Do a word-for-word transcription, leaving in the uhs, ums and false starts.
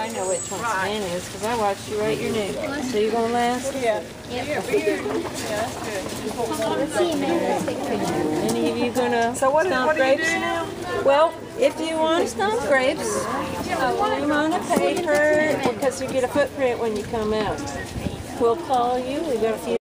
I know which one Stan is because I watched you write your name. So you're going last? Yeah. Yeah, yeah, that's good. Let's see, man. Let's take a picture. Any of you going to So what, stomp what do you grapes? do now? Well, if you want to stomp grapes, put them on a paper because you get a footprint when you come out. We'll call you. We've got a few.